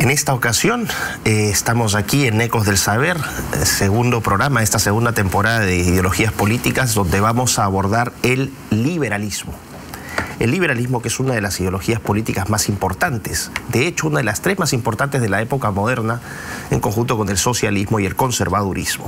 En esta ocasión estamos aquí en Ecos del Saber, segundo programa de esta segunda temporada de Ideologías Políticas, donde vamos a abordar el liberalismo. El liberalismo, que es una de las ideologías políticas más importantes, de hecho una de las tres más importantes de la época moderna, en conjunto con el socialismo y el conservadurismo.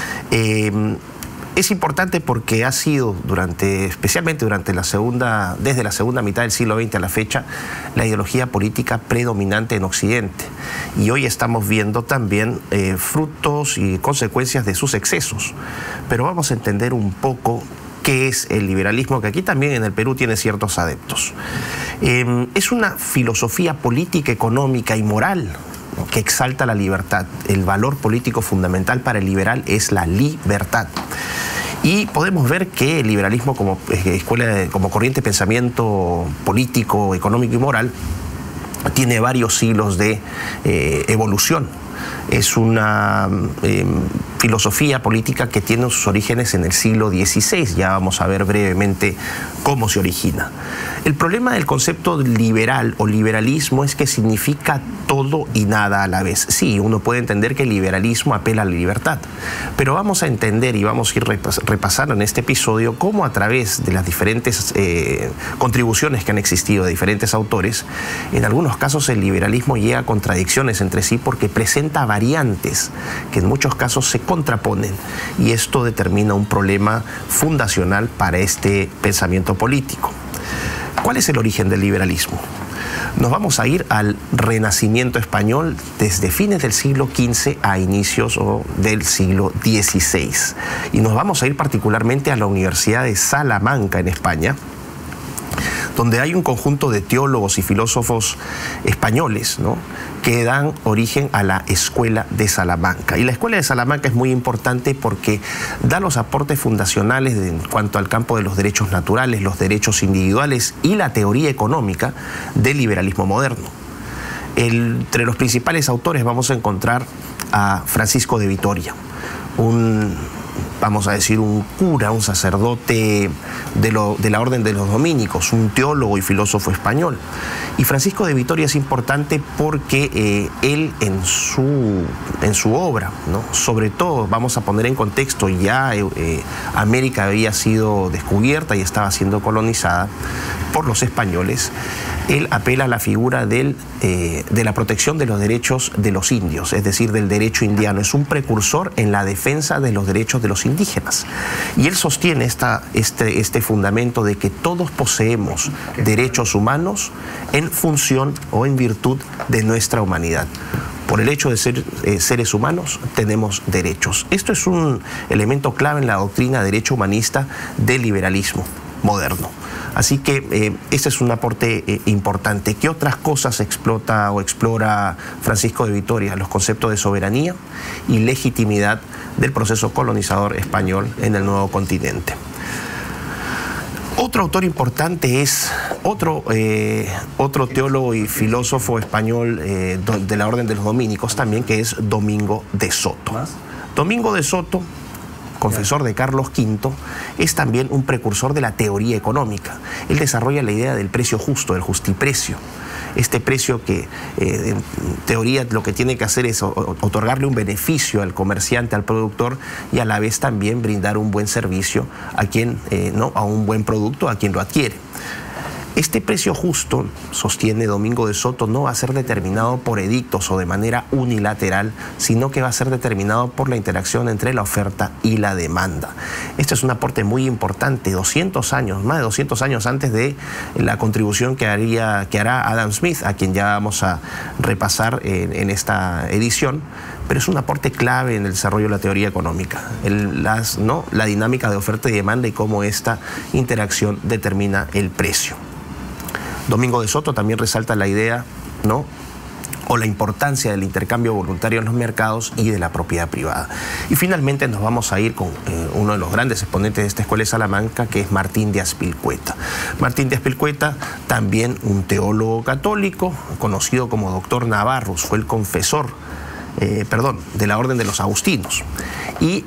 Es importante porque ha sido especialmente desde la segunda mitad del siglo XX a la fecha, la ideología política predominante en Occidente. Y hoy estamos viendo también frutos y consecuencias de sus excesos. Pero vamos a entender un poco qué es el liberalismo, que aquí también en el Perú tiene ciertos adeptos. Es una filosofía política, económica y moral que exalta la libertad. El valor político fundamental para el liberal es la libertad. Y podemos ver que el liberalismo como corriente de pensamiento político, económico y moral tiene varios siglos de evolución. Es una filosofía política que tiene sus orígenes en el siglo XVI. Ya vamos a ver brevemente cómo se origina. El problema del concepto liberal o liberalismo es que significa todo y nada a la vez. Sí, uno puede entender que el liberalismo apela a la libertad, pero vamos a entender y vamos a ir repasando en este episodio cómo a través de las diferentes contribuciones que han existido de diferentes autores, en algunos casos el liberalismo llega a contradicciones entre sí porque presenta variantes que en muchos casos se contraponen, y esto determina un problema fundacional para este pensamiento político. ¿Cuál es el origen del liberalismo? Nos vamos a ir al Renacimiento español desde fines del siglo XV a inicios del siglo XVI. Y nos vamos a ir particularmente a la Universidad de Salamanca en España, donde hay un conjunto de teólogos y filósofos españoles, ¿no?, que dan origen a la Escuela de Salamanca. Y la Escuela de Salamanca es muy importante porque da los aportes fundacionales en cuanto al campo de los derechos naturales, los derechos individuales y la teoría económica del liberalismo moderno. Entre los principales autores vamos a encontrar a Francisco de Vitoria, vamos a decir, un cura, un sacerdote de la orden de los dominicos, un teólogo y filósofo español. Y Francisco de Vitoria es importante porque él en su obra, ¿no?, sobre todo, vamos a poner en contexto, ya América había sido descubierta y estaba siendo colonizada por los españoles. Él apela a la figura de la protección de los derechos de los indios, es decir, del derecho indiano. Es un precursor en la defensa de los derechos de los indígenas. Y él sostiene este fundamento de que todos poseemos derechos humanos en función o en virtud de nuestra humanidad. Por el hecho de ser seres humanos, tenemos derechos. Esto es un elemento clave en la doctrina de derecho humanista del liberalismo moderno. Así que este es un aporte importante. ¿Qué otras cosas explora Francisco de Vitoria? Los conceptos de soberanía y legitimidad del proceso colonizador español en el nuevo continente. Otro autor importante es otro teólogo y filósofo español de la orden de los dominicos también, que es Domingo de Soto. Domingo de Soto, confesor de Carlos V, es también un precursor de la teoría económica. Él desarrolla la idea del precio justo, del justiprecio. Este precio que en teoría lo que tiene que hacer es otorgarle un beneficio al comerciante, al productor, y a la vez también brindar un buen servicio a un buen producto a quien lo adquiere. Este precio justo, sostiene Domingo de Soto, no va a ser determinado por edictos o de manera unilateral, sino que va a ser determinado por la interacción entre la oferta y la demanda. Este es un aporte muy importante, más de 200 años antes de la contribución que hará Adam Smith, a quien ya vamos a repasar en esta edición, pero es un aporte clave en el desarrollo de la teoría económica, la dinámica de oferta y demanda y cómo esta interacción determina el precio. Domingo de Soto también resalta la idea, ¿no?, o la importancia del intercambio voluntario en los mercados y de la propiedad privada. Y finalmente nos vamos a ir con uno de los grandes exponentes de esta Escuela de Salamanca, que es Martín de Azpilcueta. Martín de Azpilcueta, también un teólogo católico, conocido como Doctor Navarrus, fue el confesor, de la Orden de los Agustinos. Y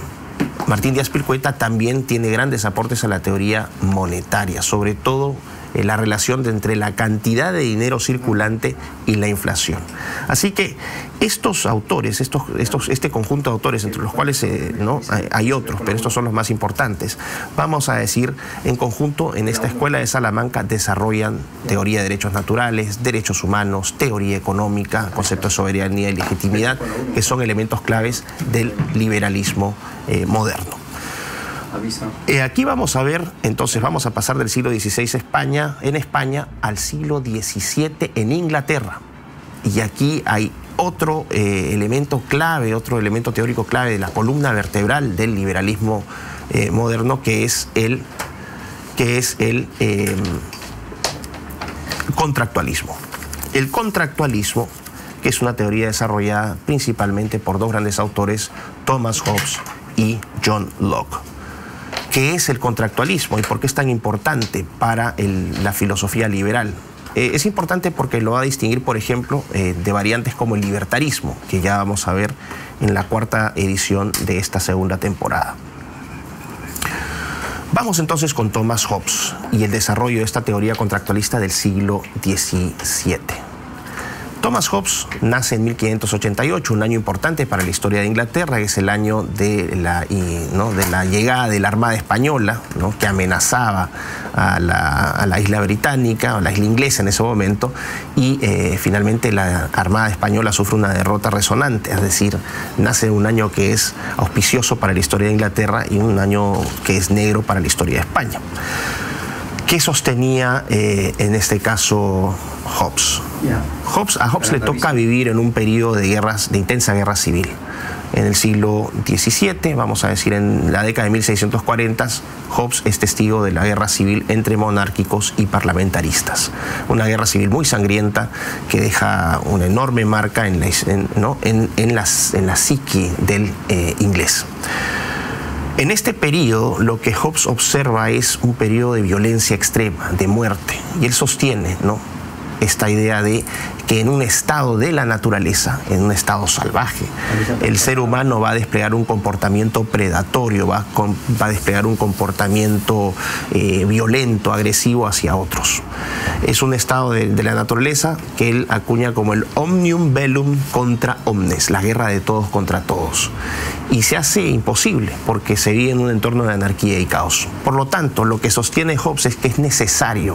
Martín de Azpilcueta también tiene grandes aportes a la teoría monetaria, sobre todo la relación entre la cantidad de dinero circulante y la inflación. Así que estos autores, este conjunto de autores, entre los cuales ¿no? hay otros, pero estos son los más importantes, vamos a decir, en conjunto en esta escuela de Salamanca desarrollan teoría de derechos naturales, derechos humanos, teoría económica, concepto de soberanía y legitimidad, que son elementos claves del liberalismo moderno. Aquí vamos a ver, entonces vamos a pasar del siglo XVI en España al siglo XVII en Inglaterra. Y aquí hay otro elemento clave, otro elemento teórico clave de la columna vertebral del liberalismo moderno, que es el contractualismo. El contractualismo, que es una teoría desarrollada principalmente por dos grandes autores, Thomas Hobbes y John Locke. ¿Qué es el contractualismo y por qué es tan importante para la filosofía liberal? Es importante porque lo va a distinguir, por ejemplo, de variantes como el libertarismo, que ya vamos a ver en la cuarta edición de esta segunda temporada. Vamos entonces con Thomas Hobbes y el desarrollo de esta teoría contractualista del siglo XVII. Thomas Hobbes nace en 1588, un año importante para la historia de Inglaterra, que es el año de la llegada de la Armada Española, ¿no? que amenazaba a la isla británica, o la isla inglesa en ese momento, y finalmente la Armada Española sufre una derrota resonante, es decir, nace un año que es auspicioso para la historia de Inglaterra y un año que es negro para la historia de España. ¿Qué sostenía en este caso Hobbes? A Hobbes le toca vivir en un periodo de intensa guerra civil. En el siglo XVII, vamos a decir en la década de 1640, Hobbes es testigo de la guerra civil entre monárquicos y parlamentaristas. Una guerra civil muy sangrienta que deja una enorme marca en la psique del inglés. En este periodo, lo que Hobbes observa es un periodo de violencia extrema, de muerte, y él sostiene, ¿no?, esta idea de que en un estado de la naturaleza, en un estado salvaje, el ser humano va a desplegar un comportamiento predatorio, va a desplegar un comportamiento violento, agresivo hacia otros. Es un estado de la naturaleza que él acuña como el omnium bellum contra omnes, la guerra de todos contra todos. Y se hace imposible porque se vive en un entorno de anarquía y caos. Por lo tanto, lo que sostiene Hobbes es que es necesario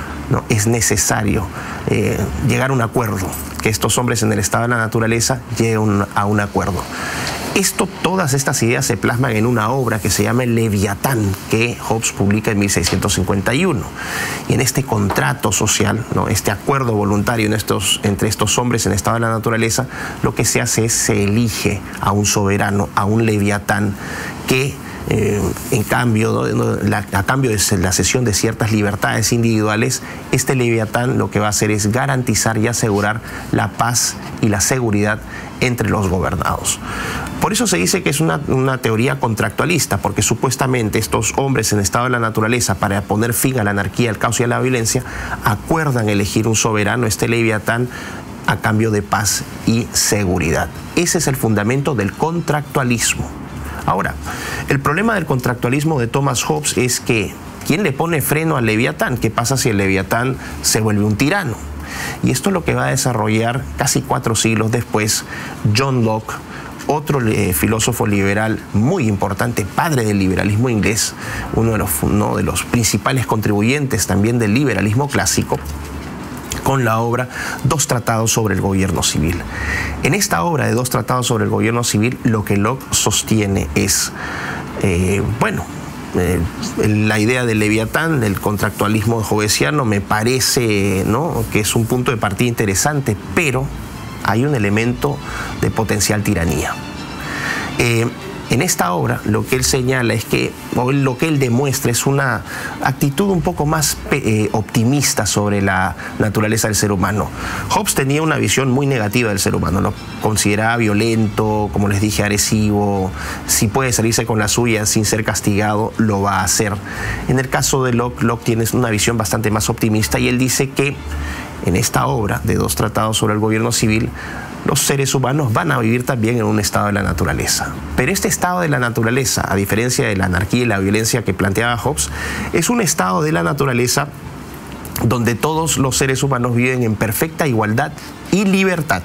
llegar a un acuerdo, que estos hombres en el estado de la naturaleza lleguen a un acuerdo. Todas estas ideas se plasman en una obra que se llama El Leviatán, que Hobbes publica en 1651. Y en este contrato social, ¿no?, este acuerdo voluntario entre estos hombres en el estado de la naturaleza, lo que se hace es se elige a un soberano, a un Leviatán, que a cambio de la cesión de ciertas libertades individuales, este Leviatán lo que va a hacer es garantizar y asegurar la paz y la seguridad entre los gobernados. Por eso se dice que es una teoría contractualista, porque supuestamente estos hombres en estado de la naturaleza, para poner fin a la anarquía, al caos y a la violencia, acuerdan elegir un soberano, este Leviatán, a cambio de paz y seguridad. Ese es el fundamento del contractualismo. Ahora, el problema del contractualismo de Thomas Hobbes es que ¿quién le pone freno al Leviatán? ¿Qué pasa si el Leviatán se vuelve un tirano? Y esto es lo que va a desarrollar casi 4 siglos después John Locke, otro filósofo liberal muy importante, padre del liberalismo inglés, uno de los principales contribuyentes también del liberalismo clásico, con la obra Dos tratados sobre el gobierno civil. En esta obra de Dos tratados sobre el gobierno civil, lo que Locke sostiene es, la idea del Leviatán, del contractualismo hobbesiano, me parece, ¿no?, que es un punto de partida interesante, pero hay un elemento de potencial tiranía. En esta obra lo que él señala es que, o lo que él demuestra es una actitud un poco más optimista sobre la naturaleza del ser humano. Hobbes tenía una visión muy negativa del ser humano, lo consideraba violento, como les dije, agresivo. Si puede salirse con la suya sin ser castigado, lo va a hacer. En el caso de Locke, Locke tiene una visión bastante más optimista y él dice que en esta obra de Dos tratados sobre el gobierno civil, los seres humanos van a vivir también en un estado de la naturaleza. Pero este estado de la naturaleza, a diferencia de la anarquía y la violencia que planteaba Hobbes, es un estado de la naturaleza donde todos los seres humanos viven en perfecta igualdad y libertad.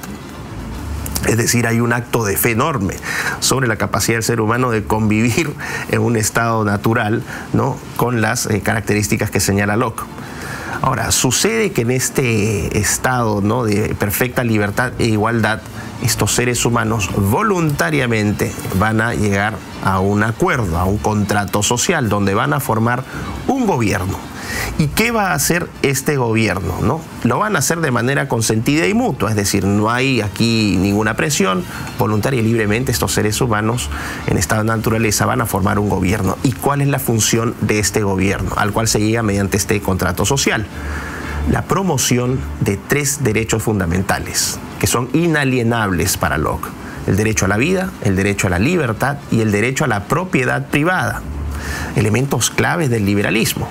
Es decir, hay un acto de fe enorme sobre la capacidad del ser humano de convivir en un estado natural, ¿no?, con las características que señala Locke. Ahora, sucede que en este estado, ¿no?, de perfecta libertad e igualdad, estos seres humanos voluntariamente van a llegar a un acuerdo, a un contrato social, donde van a formar un gobierno. ¿Y qué va a hacer este gobierno, no? Lo van a hacer de manera consentida y mutua, es decir, no hay aquí ninguna presión, voluntaria y libremente estos seres humanos en estado de naturaleza van a formar un gobierno. ¿Y cuál es la función de este gobierno, al cual se llega mediante este contrato social? La promoción de 3 derechos fundamentales, que son inalienables para Locke: el derecho a la vida, el derecho a la libertad y el derecho a la propiedad privada, elementos claves del liberalismo.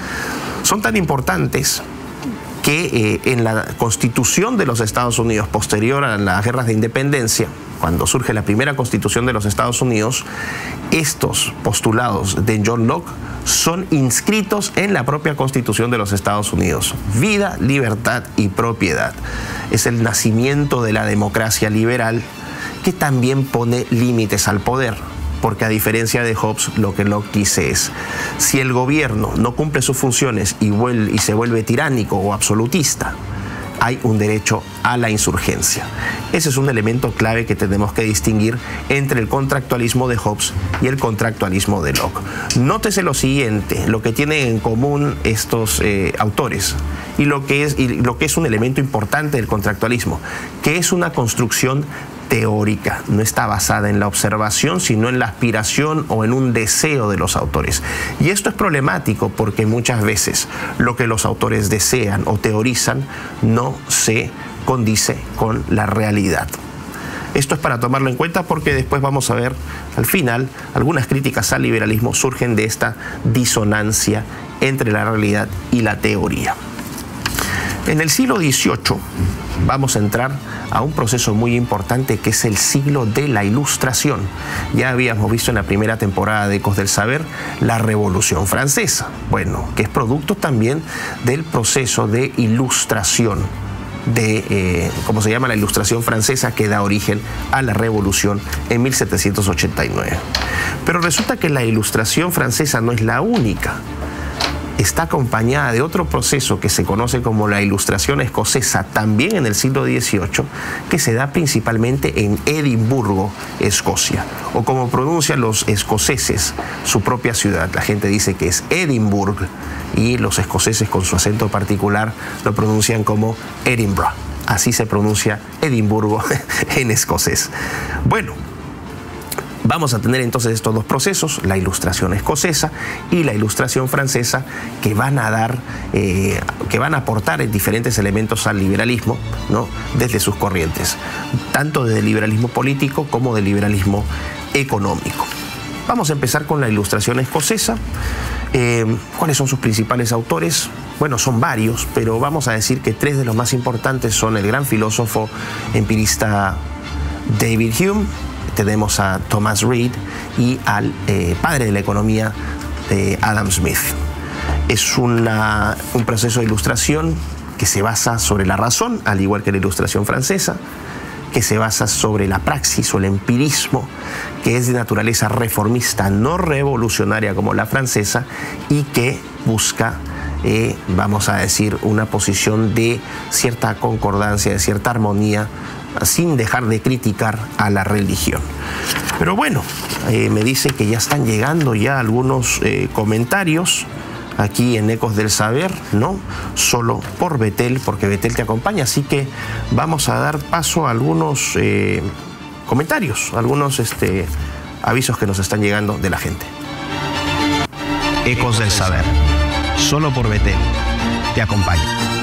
Son tan importantes que en la Constitución de los Estados Unidos, posterior a las guerras de independencia, cuando surge la primera Constitución de los Estados Unidos, estos postulados de John Locke son inscritos en la propia Constitución de los Estados Unidos. Vida, libertad y propiedad. Es el nacimiento de la democracia liberal, que también pone límites al poder. Porque a diferencia de Hobbes, lo que Locke dice es: si el gobierno no cumple sus funciones y se vuelve tiránico o absolutista, hay un derecho a la insurgencia. Ese es un elemento clave que tenemos que distinguir entre el contractualismo de Hobbes y el contractualismo de Locke. Nótese lo siguiente, lo que tienen en común estos autores y lo que es un elemento importante del contractualismo, que es una construcción teórica, no está basada en la observación, sino en la aspiración o en un deseo de los autores. Y esto es problemático porque muchas veces lo que los autores desean o teorizan no se condice con la realidad. Esto es para tomarlo en cuenta porque después vamos a ver, al final, algunas críticas al liberalismo surgen de esta disonancia entre la realidad y la teoría. En el siglo XVIII vamos a entrar a un proceso muy importante que es el siglo de la Ilustración. Ya habíamos visto en la primera temporada de Ecos del Saber la Revolución Francesa, bueno, que es producto también del proceso de ilustración, como se llama la Ilustración Francesa, que da origen a la Revolución en 1789. Pero resulta que la Ilustración Francesa no es la única. Está acompañada de otro proceso que se conoce como la Ilustración Escocesa, también en el siglo XVIII, que se da principalmente en Edimburgo, Escocia, o como pronuncian los escoceses su propia ciudad. La gente dice que es Edinburgh y los escoceses, con su acento particular, lo pronuncian como Edinburgh. Así se pronuncia Edimburgo en escocés. Bueno, vamos a tener entonces estos dos procesos, la Ilustración escocesa y la Ilustración francesa, que van a aportar diferentes elementos al liberalismo, ¿no?, desde sus corrientes, tanto del liberalismo político como del liberalismo económico. Vamos a empezar con la Ilustración escocesa. ¿Cuáles son sus principales autores? Bueno, son varios, pero vamos a decir que 3 de los más importantes son el gran filósofo empirista David Hume, tenemos a Thomas Reid y al padre de la economía, Adam Smith. Es un proceso de ilustración que se basa sobre la razón, al igual que la Ilustración francesa, que se basa sobre la praxis o el empirismo, que es de naturaleza reformista, no revolucionaria como la francesa, y que busca, vamos a decir, una posición de cierta concordancia, de cierta armonía, sin dejar de criticar a la religión. Pero bueno, me dicen que ya están llegando ya algunos comentarios aquí en Ecos del Saber, ¿no? Solo por Betel, porque Betel te acompaña, así que vamos a dar paso a algunos comentarios, algunos avisos que nos están llegando de la gente. Ecos del Saber, solo por Betel te acompaña.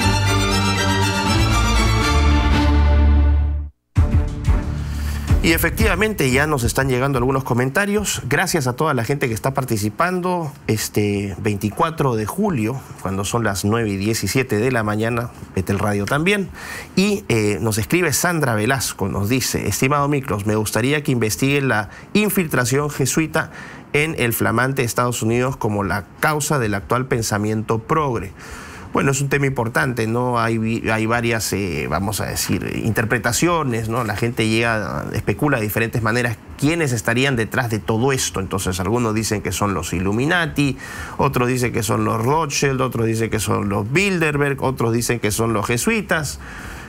Y efectivamente ya nos están llegando algunos comentarios. Gracias a toda la gente que está participando. 24 de julio, cuando son las 9:17 de la mañana, Betel Radio también. Y nos escribe Sandra Velasco, nos dice: estimado Miklos, me gustaría que investiguen la infiltración jesuita en el flamante Estados Unidos como la causa del actual pensamiento progre. Bueno, es un tema importante, ¿no? Hay varias, vamos a decir, interpretaciones, ¿no? La gente especula de diferentes maneras quiénes estarían detrás de todo esto. Entonces, algunos dicen que son los Illuminati, otros dicen que son los Rothschild, otros dicen que son los Bilderberg, otros dicen que son los jesuitas.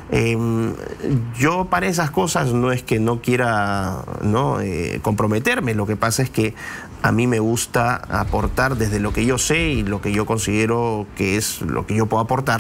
Yo para esas cosas no es que no quiera comprometerme, lo que pasa es que a mí me gusta aportar desde lo que yo sé y lo que yo considero que es lo que yo puedo aportar.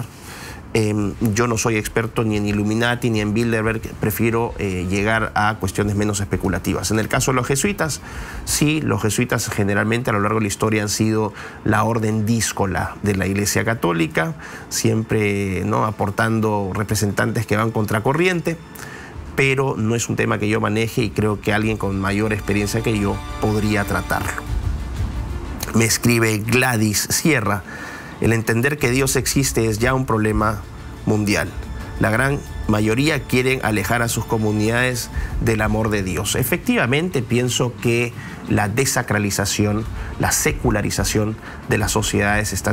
Yo no soy experto ni en Illuminati ni en Bilderberg, prefiero llegar a cuestiones menos especulativas. En el caso de los jesuitas, sí, los jesuitas generalmente a lo largo de la historia han sido la orden díscola de la Iglesia Católica, siempre, ¿no?, aportando representantes que van contracorriente, pero no es un tema que yo maneje y creo que alguien con mayor experiencia que yo podría tratarlo. Me escribe Gladys Sierra: el entender que Dios existe es ya un problema mundial. La gran mayoría quieren alejar a sus comunidades del amor de Dios. Efectivamente, pienso que la desacralización, la secularización de las sociedades está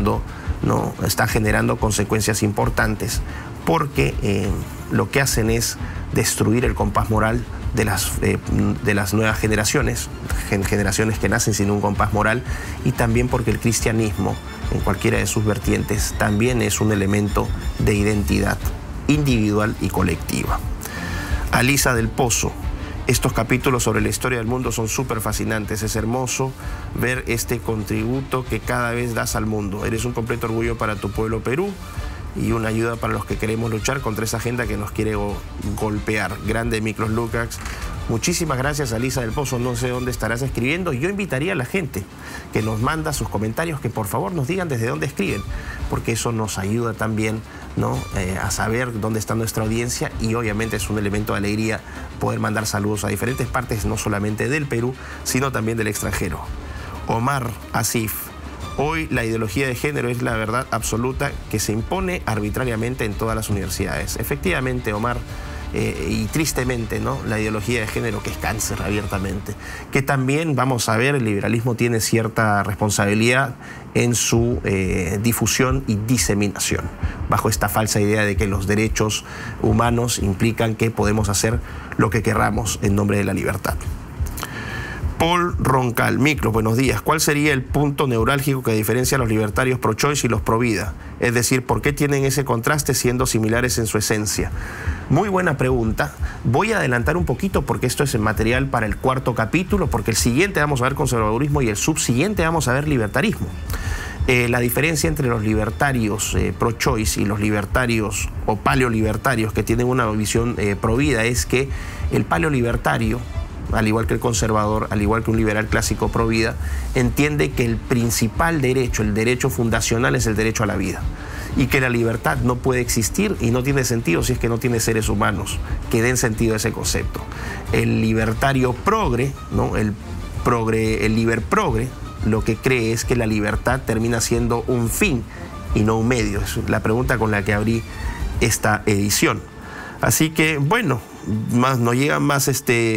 generando consecuencias importantes, porque lo que hacen es destruir el compás moral de las nuevas generaciones que nacen sin un compás moral, y también porque el cristianismo, en cualquiera de sus vertientes, también es un elemento de identidad individual y colectiva. Alisa del Pozo: estos capítulos sobre la historia del mundo son súper fascinantes. Es hermoso ver este contributo que cada vez das al mundo. Eres un completo orgullo para tu pueblo Perú y una ayuda para los que queremos luchar contra esa agenda que nos quiere golpear. Grande Miklos Lukács. Muchísimas gracias, Alisa del Pozo. No sé dónde estarás escribiendo. Yo invitaría a la gente que nos manda sus comentarios que por favor nos digan desde dónde escriben, porque eso nos ayuda también, ¿no?, a saber dónde está nuestra audiencia, y obviamente es un elemento de alegría poder mandar saludos a diferentes partes, no solamente del Perú, sino también del extranjero. Omar Asif: hoy la ideología de género es la verdad absoluta que se impone arbitrariamente en todas las universidades. Efectivamente, Omar, y tristemente, ¿no?, la ideología de género, que es cáncer abiertamente, que también, vamos a ver, el liberalismo tiene cierta responsabilidad en su difusión y diseminación, bajo esta falsa idea de que los derechos humanos implican que podemos hacer lo que querramos en nombre de la libertad. Paul Roncal: Micro, buenos días. ¿Cuál sería el punto neurálgico que diferencia a los libertarios pro-choice y los pro-vida? Es decir, ¿por qué tienen ese contraste siendo similares en su esencia? Muy buena pregunta. Voy a adelantar un poquito porque esto es el material para el cuarto capítulo, porque el siguiente vamos a ver conservadurismo y el subsiguiente vamos a ver libertarismo. La diferencia entre los libertarios pro-choice y los libertarios o paleolibertarios que tienen una visión pro-vida es que el paleolibertario, al igual que el conservador, al igual que un liberal clásico pro vida, entiende que el principal derecho, el derecho fundacional, es el derecho a la vida, y que la libertad no puede existir y no tiene sentido si es que no tiene seres humanos que den sentido a ese concepto. El libertario progre, ¿no?, el liber progre, lo que cree es que la libertad termina siendo un fin y no un medio. Es la pregunta con la que abrí esta edición. Así que, bueno, nos llegan más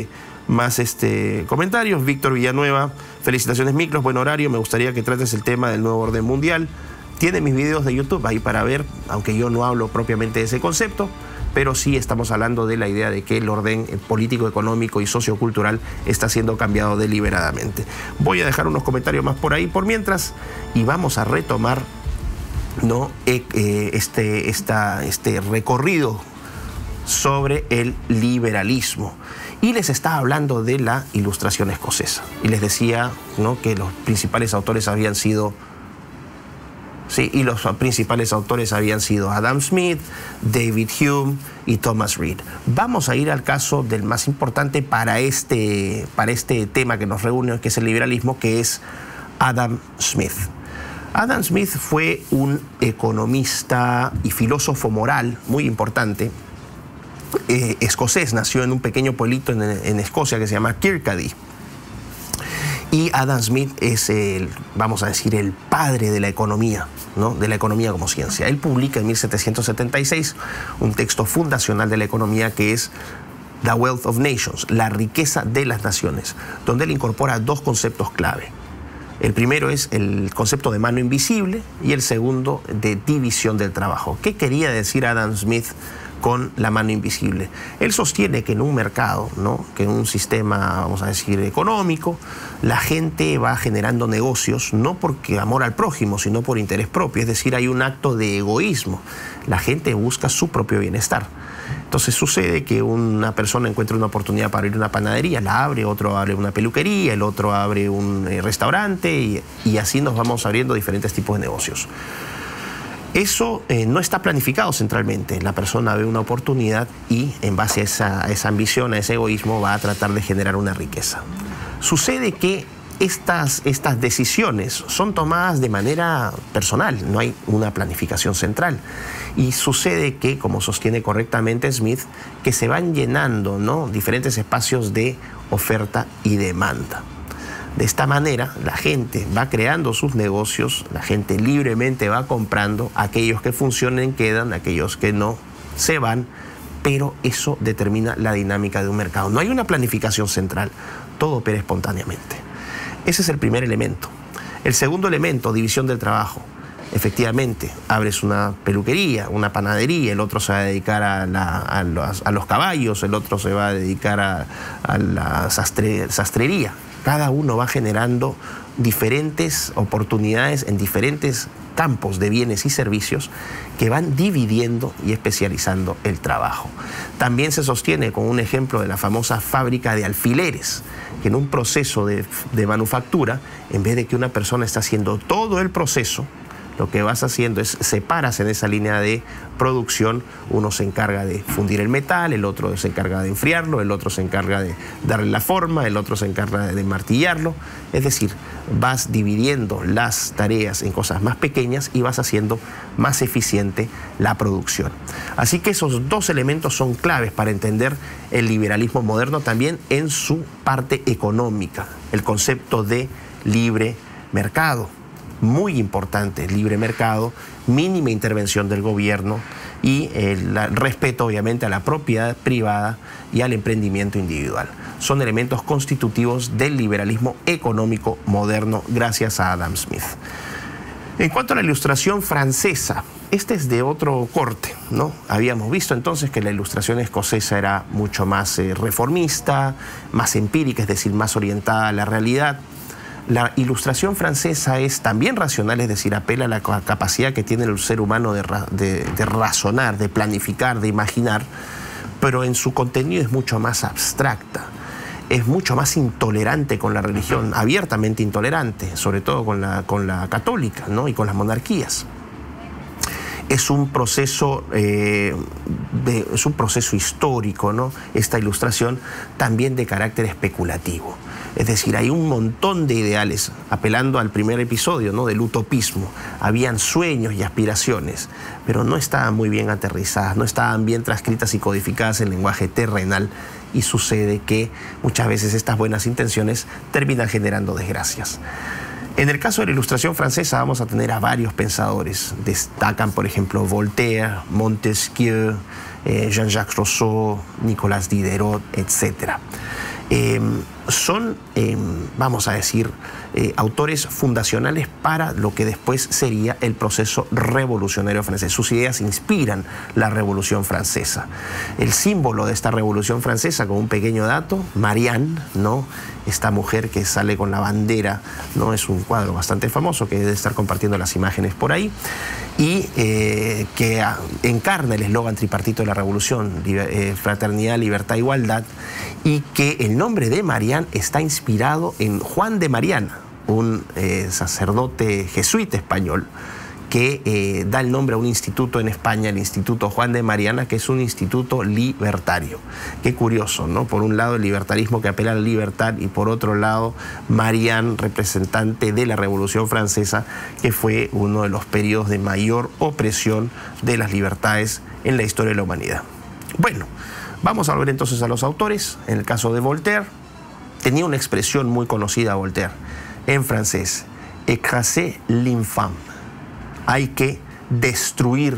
comentarios. Víctor Villanueva: felicitaciones, Miklos, buen horario, me gustaría que trates el tema del nuevo orden mundial. Tiene mis videos de YouTube ahí para ver, aunque yo no hablo propiamente de ese concepto, pero sí estamos hablando de la idea de que el orden político, económico y sociocultural está siendo cambiado deliberadamente. Voy a dejar unos comentarios más por ahí por mientras, y vamos a retomar, ¿no?, este recorrido sobre el liberalismo. Y les estaba hablando de la Ilustración escocesa. Y les decía, ¿no?, que los principales autores habían sido... Sí, y los principales autores habían sido Adam Smith, David Hume y Thomas Reid. Vamos a ir al caso del más importante para este tema que nos reúne, que es el liberalismo, que es Adam Smith. Adam Smith fue un economista y filósofo moral muy importante, escocés. Nació en un pequeño pueblito en Escocia que se llama Kirkcaldy. Y Adam Smith es vamos a decir, el padre de la economía, ¿no?, de la economía como ciencia. Él publica en 1776 un texto fundacional de la economía que es The Wealth of Nations, la riqueza de las naciones, donde él incorpora dos conceptos clave. El primero es el concepto de mano invisible y el segundo de división del trabajo. ¿Qué quería decir Adam Smith con la mano invisible? Él sostiene que en un mercado, ¿no?, que en un sistema, vamos a decir, económico, la gente va generando negocios no porque amor al prójimo, sino por interés propio. Es decir, hay un acto de egoísmo. La gente busca su propio bienestar. Entonces sucede que una persona encuentra una oportunidad para abrir una panadería, la abre, otro abre una peluquería, el otro abre un restaurante y así nos vamos abriendo diferentes tipos de negocios. Eso no está planificado centralmente. La persona ve una oportunidad y en base a esa ambición, a ese egoísmo, va a tratar de generar una riqueza. Sucede que estas decisiones son tomadas de manera personal, no hay una planificación central. Y sucede que, como sostiene correctamente Smith, que se van llenando, ¿no?, diferentes espacios de oferta y demanda. De esta manera, la gente va creando sus negocios, la gente libremente va comprando, aquellos que funcionen quedan, aquellos que no se van, pero eso determina la dinámica de un mercado. No hay una planificación central, todo opera espontáneamente. Ese es el primer elemento. El segundo elemento, división del trabajo. Efectivamente, abres una peluquería, una panadería, el otro se va a dedicar a los caballos, el otro se va a dedicar a la sastrería. Cada uno va generando diferentes oportunidades en diferentes campos de bienes y servicios que van dividiendo y especializando el trabajo. También se sostiene con un ejemplo de la famosa fábrica de alfileres, que en un proceso de manufactura, en vez de que una persona está haciendo todo el proceso, lo que vas haciendo es separas en esa línea de producción. Uno se encarga de fundir el metal, el otro se encarga de enfriarlo, el otro se encarga de darle la forma, el otro se encarga de martillarlo. Es decir, vas dividiendo las tareas en cosas más pequeñas y vas haciendo más eficiente la producción. Así que esos dos elementos son claves para entender el liberalismo moderno también en su parte económica. El concepto de libre mercado. Muy importante, libre mercado, mínima intervención del gobierno y el respeto obviamente a la propiedad privada y al emprendimiento individual. Son elementos constitutivos del liberalismo económico moderno gracias a Adam Smith. En cuanto a la Ilustración francesa, este es de otro corte, ¿no? Habíamos visto entonces que la Ilustración escocesa era mucho más reformista, más empírica, es decir, más orientada a la realidad. La Ilustración francesa es también racional, es decir, apela a la capacidad que tiene el ser humano de razonar, de planificar, de imaginar, pero en su contenido es mucho más abstracta, es mucho más intolerante con la religión, abiertamente intolerante, sobre todo con la católica, ¿no?, y con las monarquías. Es un proceso histórico, ¿no?, esta Ilustración, también de carácter especulativo. Es decir, hay un montón de ideales, apelando al primer episodio, ¿no?, del utopismo. Habían sueños y aspiraciones, pero no estaban muy bien aterrizadas, no estaban bien transcritas y codificadas en lenguaje terrenal, y sucede que muchas veces estas buenas intenciones terminan generando desgracias. En el caso de la Ilustración francesa vamos a tener a varios pensadores. Destacan, por ejemplo, Voltaire, Montesquieu, Jean-Jacques Rousseau, Nicolas Diderot, etc. Son, vamos a decir, autores fundacionales para lo que después sería el proceso revolucionario francés. Sus ideas inspiran la Revolución Francesa. El símbolo de esta Revolución Francesa, con un pequeño dato, Marianne, ¿no?, esta mujer que sale con la bandera, ¿no?, es un cuadro bastante famoso que debe estar compartiendo las imágenes por ahí, y que encarna el eslogan tripartito de la Revolución, fraternidad, libertad, igualdad, y que el nombre de Marianne está inspirado en Juan de Mariana, un sacerdote jesuita español que da el nombre a un instituto en España, el Instituto Juan de Mariana, que es un instituto libertario. Qué curioso, ¿no? Por un lado el libertarismo que apela a la libertad y por otro lado Marianne, representante de la Revolución Francesa, que fue uno de los periodos de mayor opresión de las libertades en la historia de la humanidad. Bueno, vamos a volver entonces a los autores. En el caso de Voltaire, tenía una expresión muy conocida Voltaire en francés: écraser l'infâme. Hay que destruir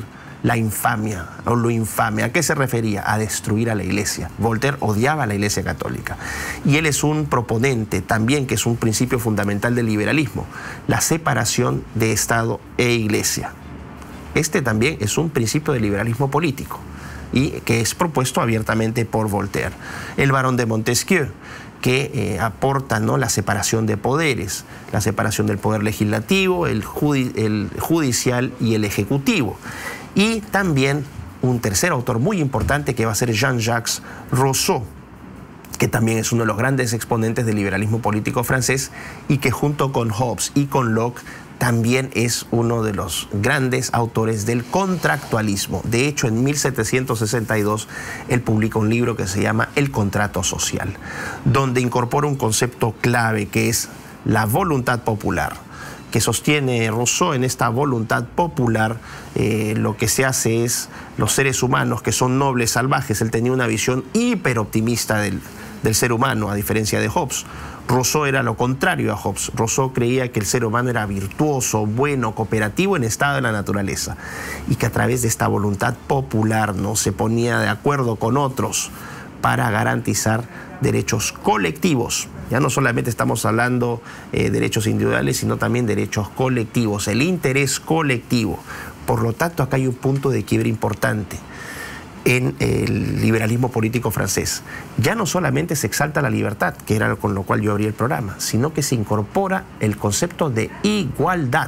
la infamia o lo infame. ¿A qué se refería? A destruir a la Iglesia. Voltaire odiaba a la Iglesia católica. Y él es un proponente también, que es un principio fundamental del liberalismo, la separación de Estado e Iglesia. Este también es un principio del liberalismo político y que es propuesto abiertamente por Voltaire. El barón de Montesquieu, que aporta, ¿no?, la separación de poderes, la separación del poder legislativo, el judicial y el ejecutivo. Y también un tercer autor muy importante, que va a ser Jean-Jacques Rousseau, que también es uno de los grandes exponentes del liberalismo político francés y que junto con Hobbes y con Locke también es uno de los grandes autores del contractualismo. De hecho, en 1762 él publica un libro que se llama El contrato social, donde incorpora un concepto clave que es la voluntad popular, que sostiene Rousseau. En esta voluntad popular lo que se hace es, los seres humanos, que son nobles, salvajes, él tenía una visión hiperoptimista del ser humano, a diferencia de Hobbes. Rousseau era lo contrario a Hobbes. Rousseau creía que el ser humano era virtuoso, bueno, cooperativo en estado de la naturaleza, y que a través de esta voluntad popular, ¿no?, se ponía de acuerdo con otros para garantizar derechos colectivos. Ya no solamente estamos hablando de derechos individuales, sino también derechos colectivos, el interés colectivo. Por lo tanto, acá hay un punto de quiebre importante en el liberalismo político francés. Ya no solamente se exalta la libertad, que era con lo cual yo abrí el programa, sino que se incorpora el concepto de igualdad.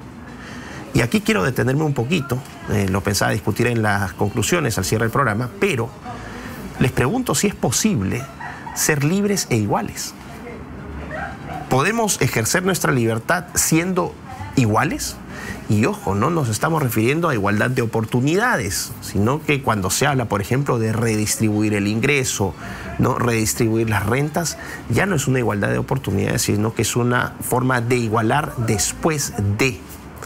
Y aquí quiero detenerme un poquito, lo pensaba discutir en las conclusiones al cierre del programa, pero les pregunto si es posible ser libres e iguales. ¿Podemos ejercer nuestra libertad siendo iguales? Y ojo, no nos estamos refiriendo a igualdad de oportunidades, sino que cuando se habla, por ejemplo, de redistribuir el ingreso, ¿no?, redistribuir las rentas, ya no es una igualdad de oportunidades, sino que es una forma de igualar después de.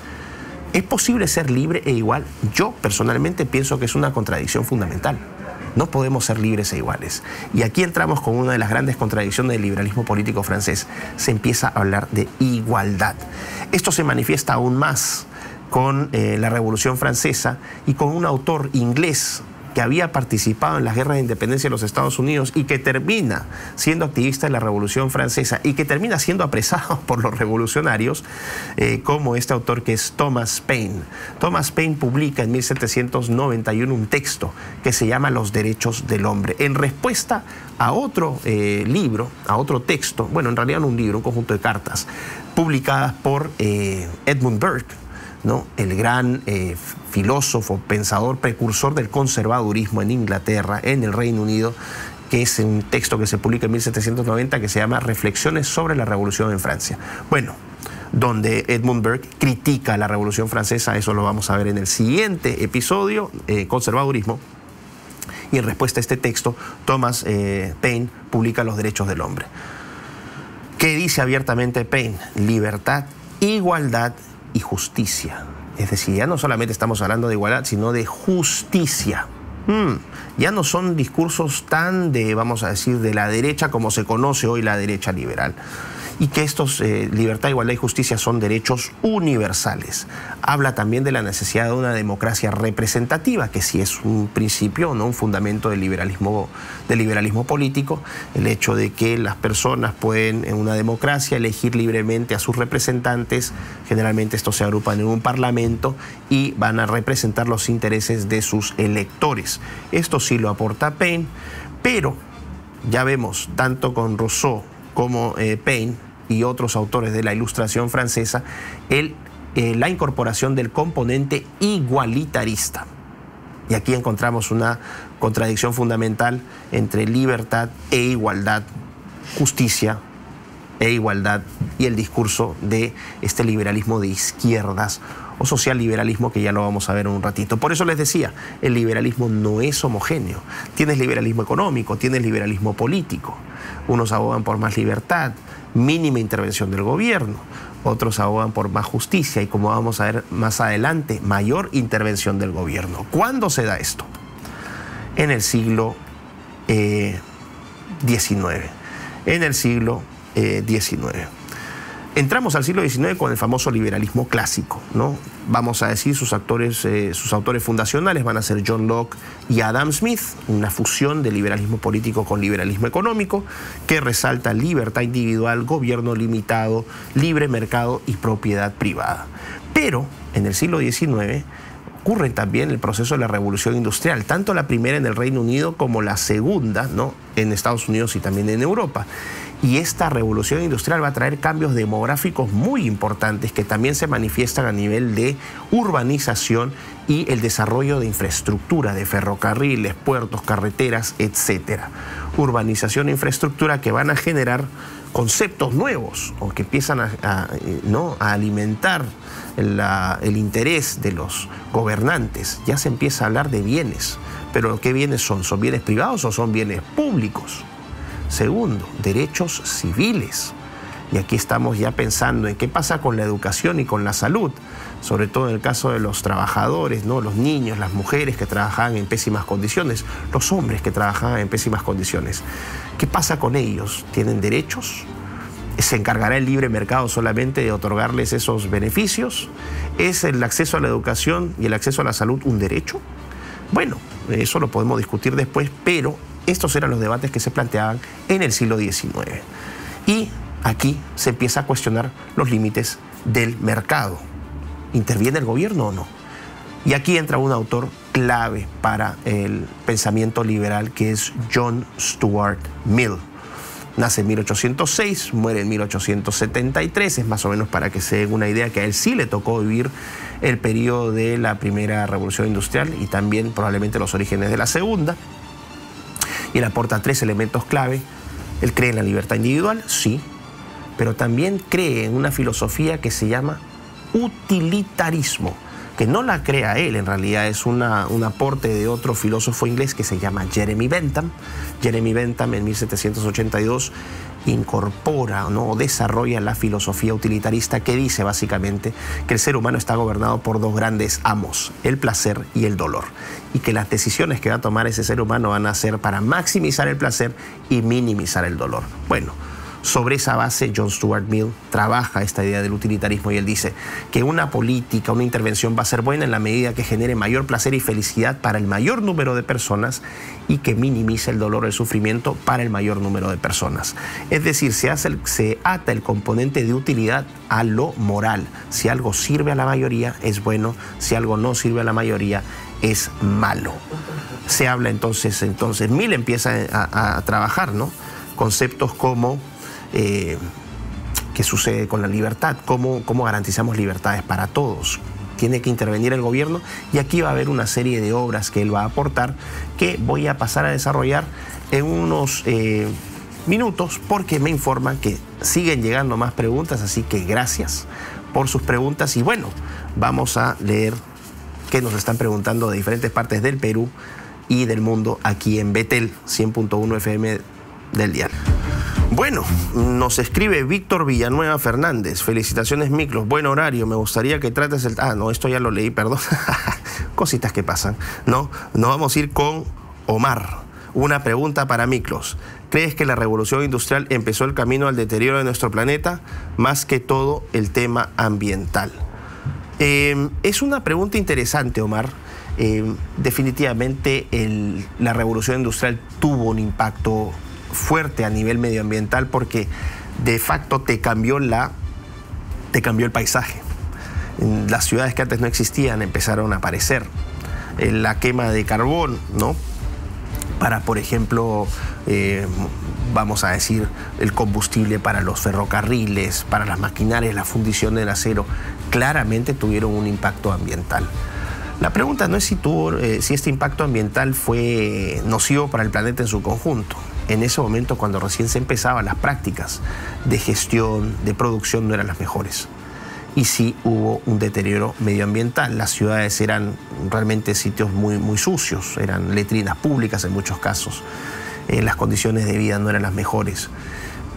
¿Es posible ser libre e igual? Yo personalmente pienso que es una contradicción fundamental. No podemos ser libres e iguales. Y aquí entramos con una de las grandes contradicciones del liberalismo político francés. Se empieza a hablar de igualdad. Esto se manifiesta aún más con la Revolución Francesa y con un autor inglés que había participado en las guerras de independencia de los Estados Unidos y que termina siendo activista de la Revolución Francesa y que termina siendo apresado por los revolucionarios, como este autor que es Thomas Paine. Thomas Paine publica en 1791 un texto que se llama Los derechos del hombre, en respuesta a otro libro, a otro texto, bueno, en realidad no un libro, un conjunto de cartas publicadas por Edmund Burke, ¿no?, el gran filósofo, pensador, precursor del conservadurismo en Inglaterra, en el Reino Unido, que es un texto que se publica en 1790 que se llama Reflexiones sobre la Revolución en Francia. Bueno, donde Edmund Burke critica la Revolución Francesa, eso lo vamos a ver en el siguiente episodio, conservadurismo. Y en respuesta a este texto, Thomas Paine publica Los derechos del hombre. ¿Qué dice abiertamente Paine? Libertad, igualdad y justicia. Es decir, ya no solamente estamos hablando de igualdad, sino de justicia. Ya no son discursos tan de, vamos a decir, de la derecha como se conoce hoy la derecha liberal. Y que estos, libertad, igualdad y justicia, son derechos universales. Habla también de la necesidad de una democracia representativa, que sí es un principio, ¿no?, un fundamento del liberalismo político, el hecho de que las personas pueden en una democracia elegir libremente a sus representantes. Generalmente estos se agrupan en un parlamento y van a representar los intereses de sus electores. Esto sí lo aporta Paine, pero ya vemos, tanto con Rousseau como Paine y otros autores de la Ilustración francesa, la incorporación del componente igualitarista. Y aquí encontramos una contradicción fundamental entre libertad e igualdad, justicia e igualdad, y el discurso de este liberalismo de izquierdas o socialliberalismo, que ya lo vamos a ver en un ratito. Por eso les decía, el liberalismo no es homogéneo. Tienes liberalismo económico, tienes liberalismo político. Unos abogan por más libertad, mínima intervención del gobierno. Otros abogan por más justicia y, como vamos a ver más adelante, mayor intervención del gobierno. ¿Cuándo se da esto? En el siglo XIX. En el siglo XIX. Entramos al siglo XIX con el famoso liberalismo clásico, ¿no? Vamos a decir, sus autores fundacionales van a ser John Locke y Adam Smith, una fusión de liberalismo político con liberalismo económico que resalta libertad individual, gobierno limitado, libre mercado y propiedad privada. Pero en el siglo XIX ocurre también el proceso de la revolución industrial, tanto la primera en el Reino Unido como la segunda, ¿no?, en Estados Unidos y también en Europa. Y esta revolución industrial va a traer cambios demográficos muy importantes que también se manifiestan a nivel de urbanización y el desarrollo de infraestructura, de ferrocarriles, puertos, carreteras, etc. Urbanización e infraestructura que van a generar conceptos nuevos o que empiezan a alimentar el interés de los gobernantes. Ya se empieza a hablar de bienes, pero ¿qué bienes son? ¿Son bienes privados o son bienes públicos? Segundo, derechos civiles. Y aquí estamos ya pensando en qué pasa con la educación y con la salud, sobre todo en el caso de los trabajadores, ¿no? Los niños, las mujeres que trabajaban en pésimas condiciones, los hombres que trabajaban en pésimas condiciones. ¿Qué pasa con ellos? ¿Tienen derechos? ¿Se encargará el libre mercado solamente de otorgarles esos beneficios? ¿Es el acceso a la educación y el acceso a la salud un derecho? Bueno, eso lo podemos discutir después, pero estos eran los debates que se planteaban en el siglo XIX. Y aquí se empieza a cuestionar los límites del mercado. ¿Interviene el gobierno o no? Y aquí entra un autor clave para el pensamiento liberal, que es John Stuart Mill. Nace en 1806, muere en 1873, es más o menos para que se den una idea que a él sí le tocó vivir el periodo de la primera revolución industrial y también probablemente los orígenes de la segunda. Y él aporta 3 elementos clave. Él cree en la libertad individual, sí, pero también cree en una filosofía que se llama utilitarismo, que no la crea él, en realidad es un aporte de otro filósofo inglés que se llama Jeremy Bentham. Jeremy Bentham en 1782 incorpora, ¿no?, o desarrolla la filosofía utilitarista que dice básicamente que el ser humano está gobernado por 2 grandes amos, el placer y el dolor, y que las decisiones que va a tomar ese ser humano van a ser para maximizar el placer y minimizar el dolor. Bueno, sobre esa base John Stuart Mill trabaja esta idea del utilitarismo y él dice que una política, una intervención va a ser buena en la medida que genere mayor placer y felicidad para el mayor número de personas y que minimice el dolor o el sufrimiento para el mayor número de personas. Es decir, se ata el componente de utilidad a lo moral. Si algo sirve a la mayoría es bueno, si algo no sirve a la mayoría es malo. Se habla entonces Mill empieza a trabajar, ¿no?, conceptos como qué sucede con la libertad, cómo garantizamos libertades para todos. Tiene que intervenir el gobierno y aquí va a haber una serie de obras que él va a aportar que voy a pasar a desarrollar en unos minutos porque me informan que siguen llegando más preguntas, así que gracias por sus preguntas y bueno, vamos a leer qué nos están preguntando de diferentes partes del Perú y del mundo aquí en Betel 100.1 FM del dial. Bueno, nos escribe Víctor Villanueva Fernández. Felicitaciones, Miklos. Buen horario. Me gustaría que trates el... Ah, no, esto ya lo leí, perdón. Cositas que pasan. No, nos vamos a ir con Omar. Una pregunta para Miklos. ¿Crees que la revolución industrial empezó el camino al deterioro de nuestro planeta? Más que todo el tema ambiental. Es una pregunta interesante, Omar. Definitivamente la revolución industrial tuvo un impacto fuerte a nivel medioambiental porque de facto te cambió el paisaje. Las ciudades que antes no existían empezaron a aparecer. La quema de carbón, ¿no?, para, por ejemplo, vamos a decir, el combustible para los ferrocarriles, para las maquinarias, la fundición del acero, claramente tuvieron un impacto ambiental. La pregunta no es si este impacto ambiental fue nocivo para el planeta en su conjunto. En ese momento, cuando recién se empezaban las prácticas de gestión, de producción, no eran las mejores. Y sí hubo un deterioro medioambiental. Las ciudades eran realmente sitios muy sucios, eran letrinas públicas en muchos casos. Las condiciones de vida no eran las mejores.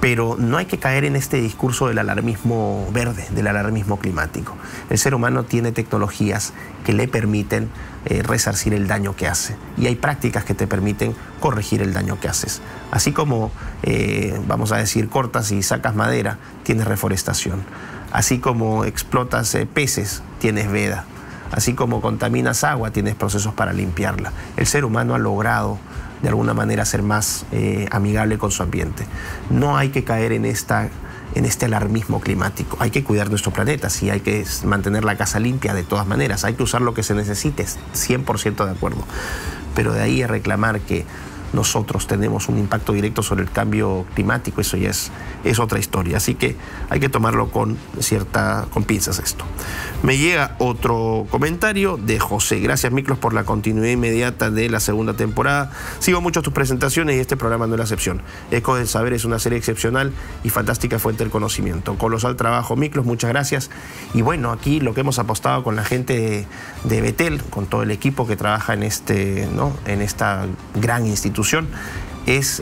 Pero no hay que caer en este discurso del alarmismo verde, del alarmismo climático. El ser humano tiene tecnologías que le permiten resarcir el daño que hace. Y hay prácticas que te permiten corregir el daño que haces. Así como, vamos a decir, cortas y sacas madera, tienes reforestación. Así como explotas peces, tienes veda. Así como contaminas agua, tienes procesos para limpiarla. El ser humano ha logrado de alguna manera ser más amigable con su ambiente. No hay que caer en este alarmismo climático. Hay que cuidar nuestro planeta, sí, hay que mantener la casa limpia de todas maneras, hay que usar lo que se necesite, 100% de acuerdo. Pero de ahí a reclamar que nosotros tenemos un impacto directo sobre el cambio climático, eso ya es otra historia. Así que hay que tomarlo con pinzas esto. Me llega otro comentario de José. Gracias, Miklos, por la continuidad inmediata de la segunda temporada. Sigo mucho tus presentaciones y este programa no es la excepción. Eco del Saber es una serie excepcional y fantástica fuente del conocimiento. Colosal trabajo, Miklos, muchas gracias. Y bueno, aquí lo que hemos apostado con la gente de Betel, con todo el equipo que trabaja en esta gran institución, es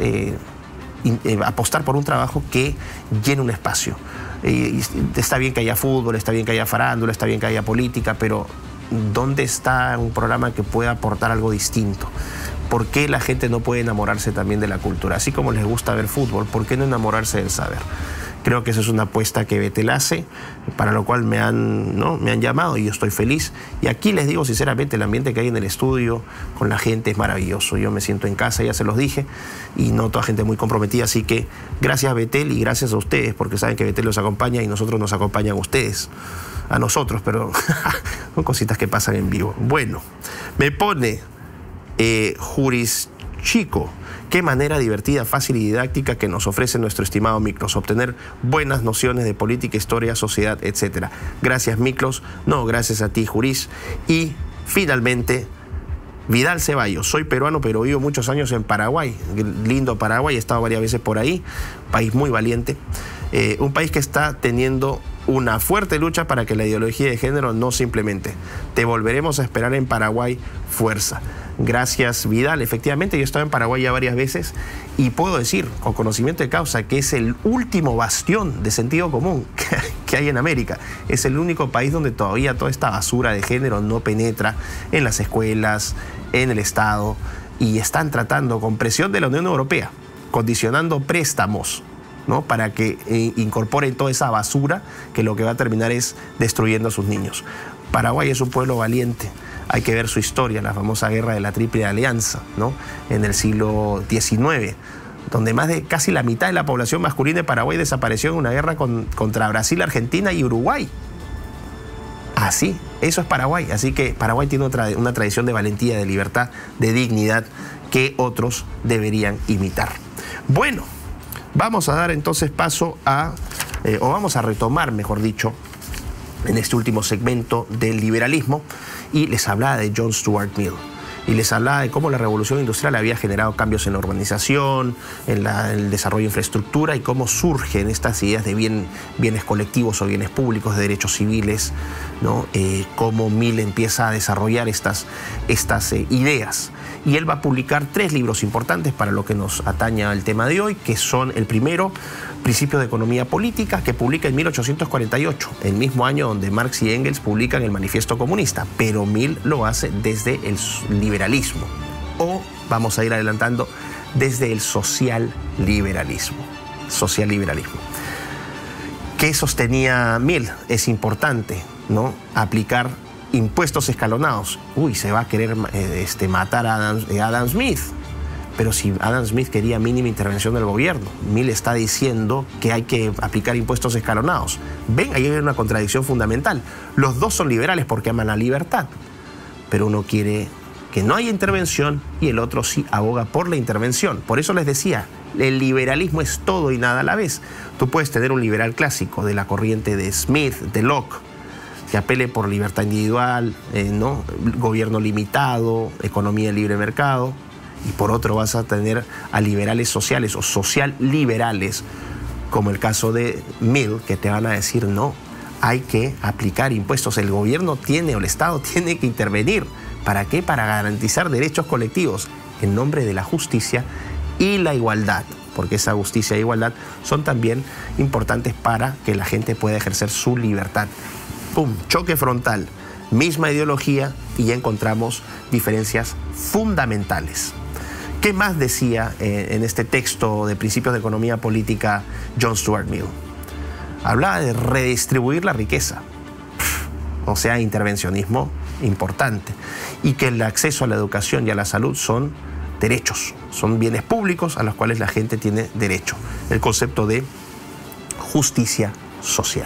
apostar por un trabajo que llene un espacio. Está bien que haya fútbol, está bien que haya farándula, está bien que haya política, pero ¿dónde está un programa que pueda aportar algo distinto? ¿Por qué la gente no puede enamorarse también de la cultura? Así como les gusta ver fútbol, ¿por qué no enamorarse del saber? Creo que esa es una apuesta que Betel hace, para lo cual me han llamado y yo estoy feliz. Y aquí les digo sinceramente, el ambiente que hay en el estudio con la gente es maravilloso. Yo me siento en casa, ya se los dije, y noto a gente muy comprometida. Así que gracias a Betel y gracias a ustedes, porque saben que Betel los acompaña y nosotros nos acompañan a ustedes. A nosotros, pero son cositas que pasan en vivo. Bueno, me pone Juris Chico. Qué manera divertida, fácil y didáctica que nos ofrece nuestro estimado Miklos. Obtener buenas nociones de política, historia, sociedad, etc. Gracias, Miklos. No, gracias a ti, Juris. Y finalmente, Vidal Ceballos. Soy peruano, pero vivo muchos años en Paraguay. Lindo Paraguay, he estado varias veces por ahí. País muy valiente. Un país que está teniendo una fuerte lucha para que la ideología de género no se implemente. Te volveremos a esperar en Paraguay, fuerza. Gracias, Vidal. Efectivamente, yo he estado en Paraguay ya varias veces y puedo decir, con conocimiento de causa, que es el último bastión de sentido común que hay en América. Es el único país donde todavía toda esta basura de género no penetra en las escuelas, en el Estado, y están tratando, con presión de la Unión Europea, condicionando préstamos, ¿no?, para que incorporen toda esa basura que lo que va a terminar es destruyendo a sus niños. Paraguay es un pueblo valiente. Hay que ver su historia, la famosa guerra de la Triple Alianza, ¿no?, en el siglo XIX, donde más de casi la mitad de la población masculina de Paraguay desapareció en una guerra contra Brasil, Argentina y Uruguay. Así, eso es Paraguay. Así que Paraguay tiene una tradición de valentía, de libertad, de dignidad que otros deberían imitar. Bueno, vamos a dar entonces paso o vamos a retomar, mejor dicho, en este último segmento del liberalismo, y les hablaba de John Stuart Mill. Y les hablaba de cómo la revolución industrial había generado cambios en la urbanización, en el desarrollo de infraestructura, y cómo surgen estas ideas de bienes colectivos o bienes públicos, de derechos civiles, ¿no? Cómo Mill empieza a desarrollar estas ideas. Y él va a publicar 3 libros importantes para lo que nos atañe al tema de hoy, que son el primero, Principios de Economía Política, que publica en 1848, el mismo año donde Marx y Engels publican el Manifiesto Comunista, pero Mill lo hace desde el liberalismo, o vamos a ir adelantando, desde el socialliberalismo. ¿Qué sostenía Mill? Es importante, ¿no?, aplicar impuestos escalonados. Uy, se va a querer matar a Adam Smith. Pero si Adam Smith quería mínima intervención del gobierno, Mill está diciendo que hay que aplicar impuestos escalonados. Ven, ahí hay una contradicción fundamental. Los dos son liberales porque aman la libertad, pero uno quiere que no haya intervención y el otro sí aboga por la intervención. Por eso les decía, el liberalismo es todo y nada a la vez. Tú puedes tener un liberal clásico de la corriente de Smith, de Locke, que apele por libertad individual, ¿no?, gobierno limitado, economía de libre mercado. Y por otro vas a tener a liberales sociales o social liberales, como el caso de Mill, que te van a decir no, hay que aplicar impuestos. El gobierno tiene, o el Estado tiene que intervenir. ¿Para qué? Para garantizar derechos colectivos en nombre de la justicia y la igualdad. porque esa justicia e igualdad son también importantes para que la gente pueda ejercer su libertad. ¡Pum! Choque frontal, misma ideología y ya encontramos diferencias fundamentales. ¿Qué más decía en este texto de Principios de Economía Política John Stuart Mill? Hablaba de redistribuir la riqueza, o sea, intervencionismo importante, y que el acceso a la educación y a la salud son derechos, son bienes públicos a los cuales la gente tiene derecho. El concepto de justicia social.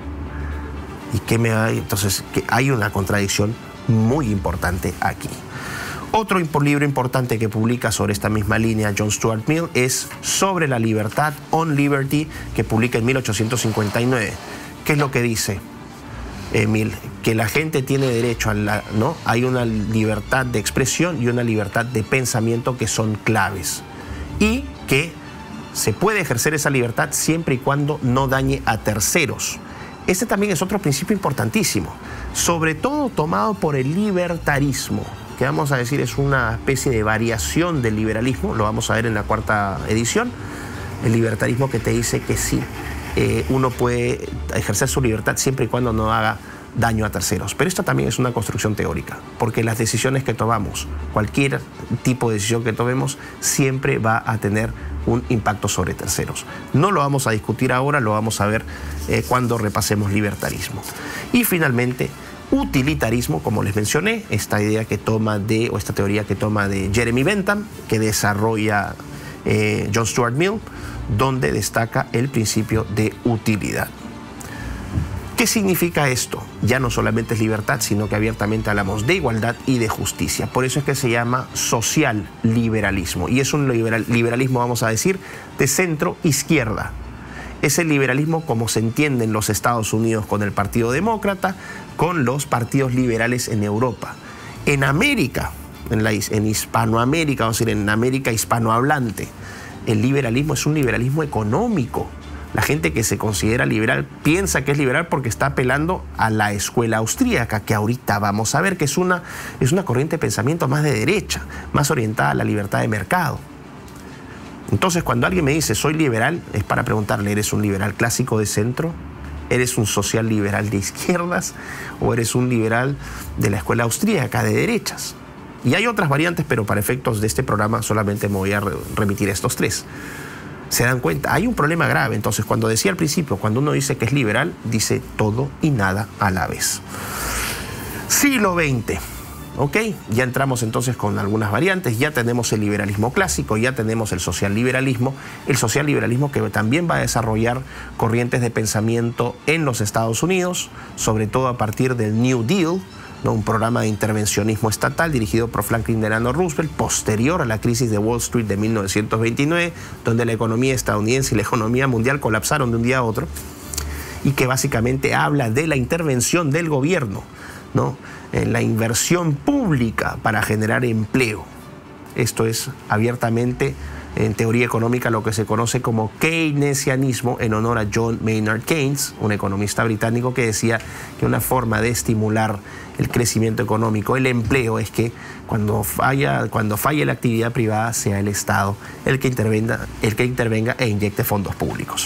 ¿Y qué me hay? Entonces, que hay una contradicción muy importante aquí. Otro libro importante que publica sobre esta misma línea John Stuart Mill es Sobre la libertad, On Liberty, que publica en 1859. ¿Qué es lo que dice Mill? Que la gente tiene derecho a ¿no? Hay una libertad de expresión y una libertad de pensamiento que son claves. Y que se puede ejercer esa libertad siempre y cuando no dañe a terceros. Este también es otro principio importantísimo, sobre todo tomado por el libertarismo, que vamos a decir es una especie de variación del liberalismo, lo vamos a ver en la 4ª edición, el libertarismo que te dice que sí, uno puede ejercer su libertad siempre y cuando no haga daño a terceros. Pero esto también es una construcción teórica, porque las decisiones que tomamos, cualquier tipo de decisión que tomemos, siempre va a tener un impacto sobre terceros. No lo vamos a discutir ahora, lo vamos a ver cuando repasemos libertarismo. Y finalmente, utilitarismo, como les mencioné, esta idea que toma o esta teoría que toma de Jeremy Bentham, que desarrolla John Stuart Mill, donde destaca el principio de utilidad. ¿Qué significa esto? Ya no solamente es libertad, sino que abiertamente hablamos de igualdad y de justicia. Por eso es que se llama social liberalismo. Y es un liberalismo, vamos a decir, de centro-izquierda. Es el liberalismo como se entiende en los Estados Unidos con el Partido Demócrata, con los partidos liberales en Europa. En América, en Hispanoamérica, vamos a decir, en América hispanohablante, el liberalismo es un liberalismo económico. La gente que se considera liberal piensa que es liberal porque está apelando a la escuela austríaca, que ahorita vamos a ver que es una corriente de pensamiento más de derecha, más orientada a la libertad de mercado. Entonces, cuando alguien me dice soy liberal, es para preguntarle, ¿eres un liberal clásico de centro? ¿Eres un social liberal de izquierdas? ¿O eres un liberal de la escuela austríaca de derechas? Y hay otras variantes, pero para efectos de este programa solamente me voy a remitir a estos 3. ¿Se dan cuenta? Hay un problema grave. Entonces, cuando decía al principio, cuando uno dice que es liberal, dice todo y nada a la vez. Siglo XX. ¿Ok? Ya entramos entonces con algunas variantes. Ya tenemos el liberalismo clásico, ya tenemos el socialliberalismo. El socialliberalismo que también va a desarrollar corrientes de pensamiento en los Estados Unidos, sobre todo a partir del New Deal, ¿no? Un programa de intervencionismo estatal dirigido por Franklin Delano Roosevelt, posterior a la crisis de Wall Street de 1929, donde la economía estadounidense y la economía mundial colapsaron de un día a otro, y que básicamente habla de la intervención del gobierno, ¿no? En la inversión pública para generar empleo. Esto es abiertamente en teoría económica lo que se conoce como keynesianismo, en honor a John Maynard Keynes, un economista británico que decía que una forma de estimular el crecimiento económico, el empleo, es que cuando falle la actividad privada sea el Estado el que intervenga e inyecte fondos públicos.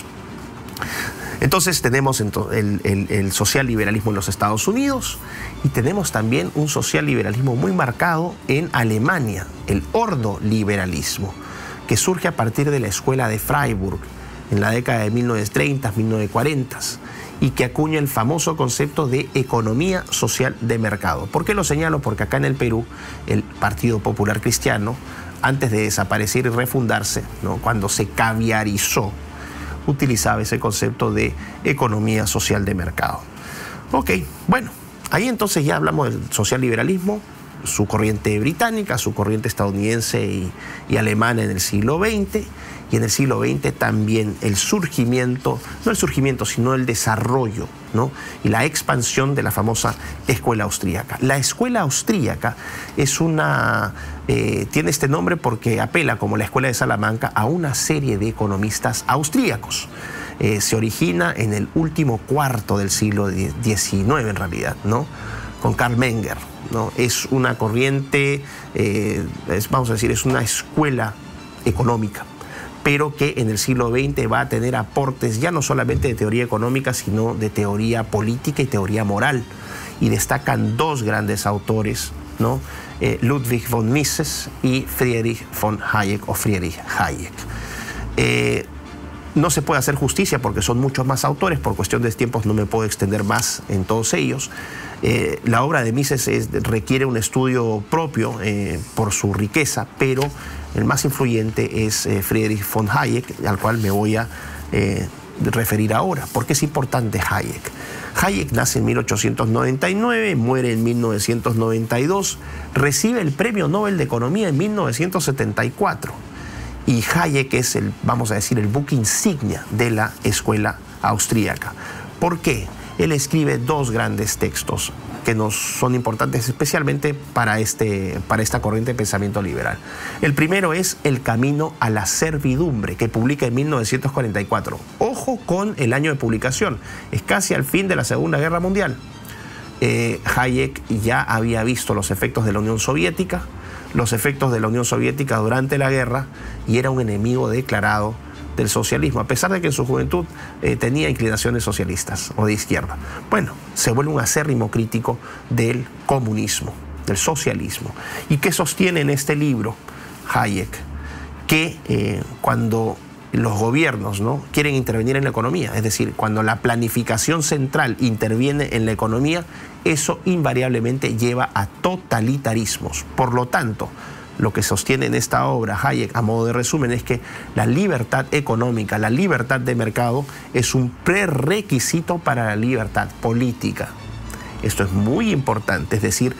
Entonces tenemos el socialliberalismo en los Estados Unidos y tenemos también un socialliberalismo muy marcado en Alemania, el ordoliberalismo, que surge a partir de la escuela de Freiburg en la década de 1930, 1940, y que acuña el famoso concepto de economía social de mercado. ¿Por qué lo señalo? Porque acá en el Perú, el Partido Popular Cristiano, antes de desaparecer y refundarse, ¿no? Cuando se caviarizó, utilizaba ese concepto de economía social de mercado. Ok, bueno, ahí entonces ya hablamos del socialliberalismo, su corriente británica, su corriente estadounidense y alemana en el siglo XX, y en el siglo XX también el surgimiento, no el surgimiento, sino el desarrollo, ¿no? Y la expansión de la famosa escuela austríaca. La escuela austríaca es tiene este nombre porque apela, como la escuela de Salamanca, a una serie de economistas austríacos. Se origina en el último cuarto del siglo XIX en realidad, ¿no? Con Karl Menger, ¿no? Es una corriente, vamos a decir, es una escuela económica pero que en el siglo XX va a tener aportes ya no solamente de teoría económica, sino de teoría política y teoría moral. Y destacan dos grandes autores, ¿no? Ludwig von Mises y Friedrich von Hayek o Friedrich Hayek. No se puede hacer justicia porque son muchos más autores, por cuestión de tiempos no me puedo extender más en todos ellos. La obra de Mises requiere un estudio propio por su riqueza, pero el más influyente es Friedrich von Hayek, al cual me voy a referir ahora. ¿Por qué es importante Hayek? Hayek nace en 1899, muere en 1992, recibe el Premio Nobel de Economía en 1974. Y Hayek es vamos a decir, el buque insignia de la escuela austríaca. ¿Por qué? Él escribe dos grandes textos que nos son importantes especialmente para esta corriente de pensamiento liberal. El primero es El camino a la servidumbre, que publica en 1944. Ojo con el año de publicación, es casi al fin de la Segunda Guerra Mundial. Hayek ya había visto los efectos de la Unión Soviética, durante la guerra, y era un enemigo declarado del socialismo, a pesar de que en su juventud tenía inclinaciones socialistas o de izquierda. Bueno, se vuelve un acérrimo crítico del comunismo, del socialismo. ¿Y qué sostiene en este libro Hayek? Que cuando los gobiernos, ¿no?, quieren intervenir en la economía, es decir, cuando la planificación central interviene en la economía, eso invariablemente lleva a totalitarismos. Por lo tanto, lo que sostiene en esta obra Hayek, a modo de resumen, es que la libertad económica, la libertad de mercado, es un prerequisito para la libertad política. Esto es muy importante, es decir,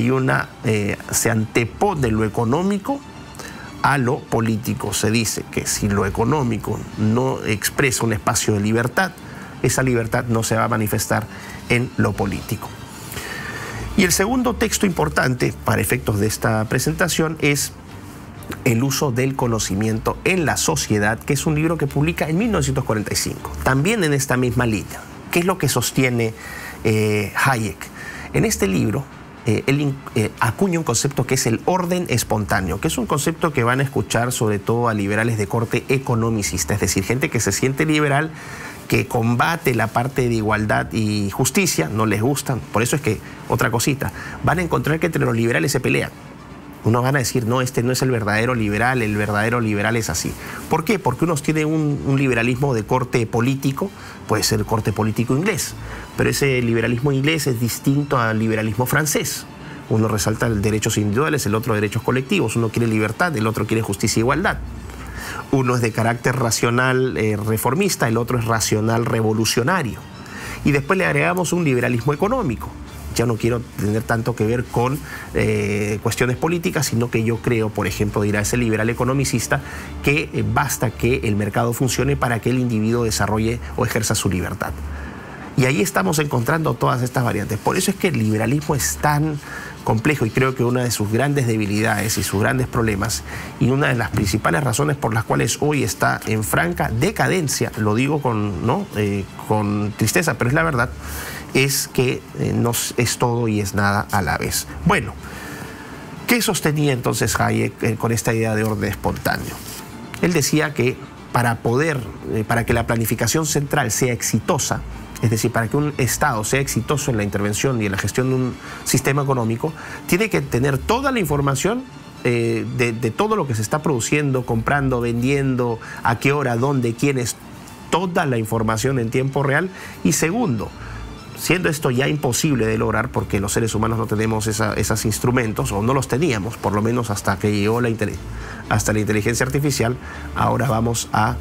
se antepone lo económico a lo político. Se dice que si lo económico no expresa un espacio de libertad, esa libertad no se va a manifestar en lo político. Y el segundo texto importante para efectos de esta presentación es El uso del conocimiento en la sociedad, que es un libro que publica en 1945, también en esta misma línea. ¿Qué es lo que sostiene Hayek? En este libro él acuña un concepto que es el orden espontáneo, que es un concepto que van a escuchar sobre todo a liberales de corte economicista, es decir, gente que se siente liberal, que combate la parte de igualdad y justicia, no les gustan. Por eso es que, otra cosita, van a encontrar que entre los liberales se pelean. Unos van a decir, no, este no es el verdadero liberal es así. ¿Por qué? Porque unos tienen un liberalismo de corte político, puede ser corte político inglés, pero ese liberalismo inglés es distinto al liberalismo francés. Uno resalta derechos individuales, el otro derechos colectivos. Uno quiere libertad, el otro quiere justicia e igualdad. Uno es de carácter racional reformista, el otro es racional revolucionario. Y después le agregamos un liberalismo económico. Ya no quiero tener tanto que ver con cuestiones políticas, sino que yo creo, por ejemplo, dirá ese liberal economicista, que basta que el mercado funcione para que el individuo desarrolle o ejerza su libertad. Y ahí estamos encontrando todas estas variantes. Por eso es que el liberalismo es tan complejo y creo que una de sus grandes debilidades y sus grandes problemas y una de las principales razones por las cuales hoy está en franca decadencia, lo digo con tristeza, pero es la verdad, es que no es todo y es nada a la vez. Bueno, ¿qué sostenía entonces Hayek con esta idea de orden espontáneo? Él decía que para que la planificación central sea exitosa, es decir, para que un Estado sea exitoso en la intervención y en la gestión de un sistema económico, tiene que tener toda la información de todo lo que se está produciendo, comprando, vendiendo, a qué hora, dónde, quiénes, toda la información en tiempo real. Y segundo, siendo esto ya imposible de lograr porque los seres humanos no tenemos esos instrumentos, o no los teníamos, por lo menos hasta que llegó la inteligencia artificial, ahora vamos a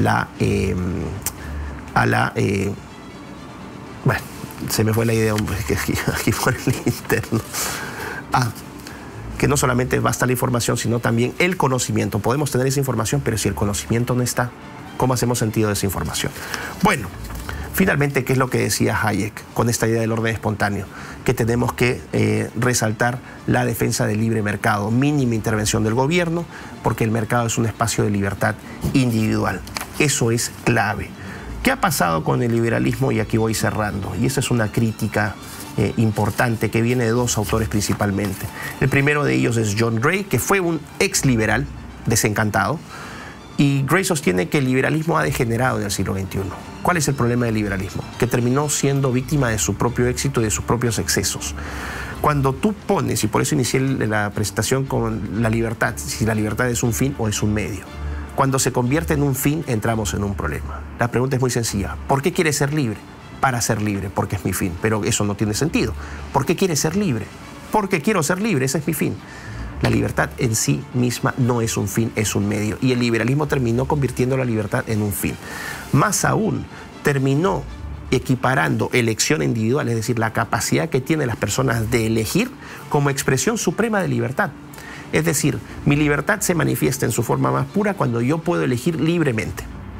bueno, se me fue la idea, hombre, que aquí por el interno. Que no solamente basta la información, sino también el conocimiento. Podemos tener esa información, pero si el conocimiento no está, ¿cómo hacemos sentido de esa información? Bueno, finalmente, ¿qué es lo que decía Hayek con esta idea del orden espontáneo? Que tenemos que resaltar la defensa del libre mercado, mínima intervención del gobierno, porque el mercado es un espacio de libertad individual. Eso es clave. ¿Qué ha pasado con el liberalismo? Y aquí voy cerrando. Y esa es una crítica importante que viene de dos autores principalmente. El primero de ellos es John Gray, que fue un ex liberal desencantado, Y Gray sostiene que el liberalismo ha degenerado en el siglo XXI. ¿Cuál es el problema del liberalismo? Que terminó siendo víctima de su propio éxito y de sus propios excesos. Cuando tú pones, y por eso inicié la presentación con la libertad, si la libertad es un fin o es un medio. Cuando se convierte en un fin, entramos en un problema. La pregunta es muy sencilla. ¿Por qué quieres ser libre? Para ser libre, porque es mi fin. Pero eso no tiene sentido. ¿Por qué quieres ser libre? Porque quiero ser libre, ese es mi fin. La libertad en sí misma no es un fin, es un medio. Y el liberalismo terminó convirtiendo la libertad en un fin. Más aún, terminó equiparando elección individual, es decir, la capacidad que tienen las personas de elegir como expresión suprema de libertad. Es decir, mi libertad se manifiesta en su forma más pura cuando yo puedo elegir libremente.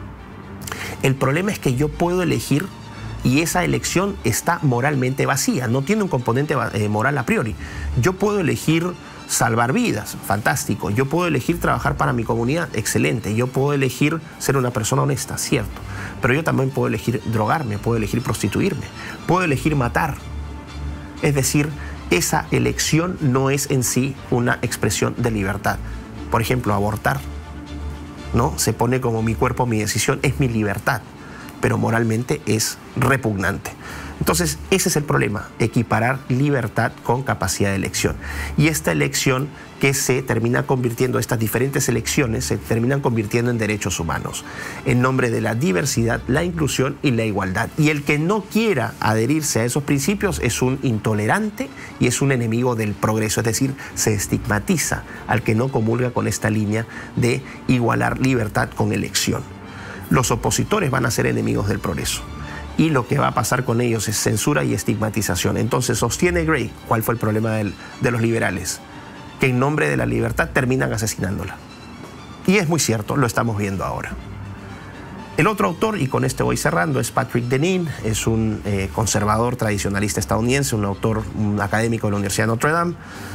El problema es que yo puedo elegir y esa elección está moralmente vacía, no tiene un componente moral a priori. Yo puedo elegir salvar vidas, fantástico. Yo puedo elegir trabajar para mi comunidad, excelente. Yo puedo elegir ser una persona honesta, cierto. Pero yo también puedo elegir drogarme, puedo elegir prostituirme, puedo elegir matar. Es decir, esa elección no es en sí una expresión de libertad. Por ejemplo, abortar, ¿no? Se pone como mi cuerpo, mi decisión, es mi libertad, pero moralmente es repugnante. Entonces, ese es el problema, equiparar libertad con capacidad de elección. Y esta elección que se termina convirtiendo, estas diferentes elecciones se terminan convirtiendo en derechos humanos, en nombre de la diversidad, la inclusión y la igualdad. Y el que no quiera adherirse a esos principios es un intolerante y es un enemigo del progreso, es decir, se estigmatiza al que no comulga con esta línea de igualar libertad con elección. Los opositores van a ser enemigos del progreso. Y lo que va a pasar con ellos es censura y estigmatización. Entonces sostiene Gray, ¿cuál fue el problema de los liberales? Que en nombre de la libertad terminan asesinándola. Y es muy cierto, lo estamos viendo ahora. El otro autor, y con este voy cerrando, es Patrick Deneen, es un conservador tradicionalista estadounidense, un académico de la Universidad de Notre Dame,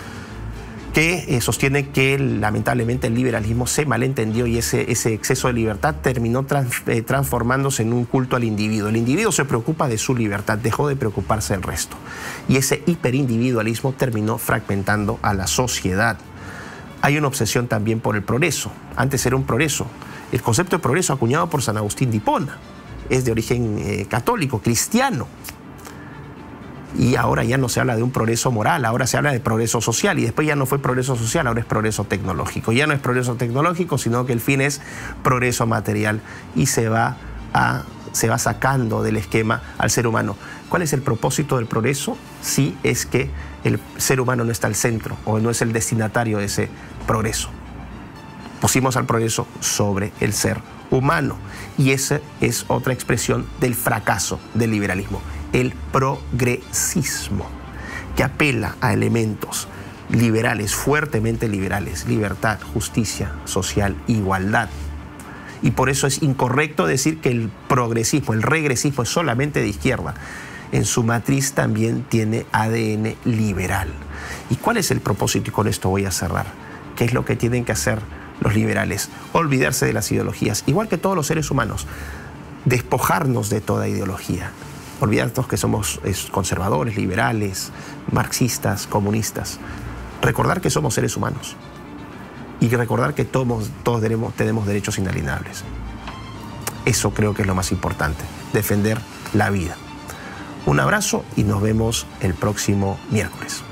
que sostiene que lamentablemente el liberalismo se malentendió y ese exceso de libertad terminó transformándose en un culto al individuo. El individuo se preocupa de su libertad, dejó de preocuparse del resto. Y ese hiperindividualismo terminó fragmentando a la sociedad. Hay una obsesión también por el progreso. Antes era un progreso. El concepto de progreso acuñado por San Agustín de Hipona es de origen católico, cristiano. Y ahora ya no se habla de un progreso moral, ahora se habla de progreso social, y después ya no fue progreso social, ahora es progreso tecnológico. Ya no es progreso tecnológico, sino que el fin es progreso material y se va sacando del esquema al ser humano. ¿Cuál es el propósito del progreso? Sí, es que el ser humano no está al centro o no es el destinatario de ese progreso. Pusimos al progreso sobre el ser humano, y esa es otra expresión del fracaso del liberalismo. El progresismo, que apela a elementos liberales, fuertemente liberales: libertad, justicia social, igualdad. Y por eso es incorrecto decir que el progresismo, el regresismo es solamente de izquierda. En su matriz también tiene ADN liberal. ¿Y cuál es el propósito? Y con esto voy a cerrar. ¿Qué es lo que tienen que hacer los liberales? Olvidarse de las ideologías, igual que todos los seres humanos. Despojarnos de toda ideología. Olvidarnos que somos conservadores, liberales, marxistas, comunistas. Recordar que somos seres humanos. Y recordar que todos tenemos derechos inalienables. Eso creo que es lo más importante. Defender la vida. Un abrazo y nos vemos el próximo miércoles.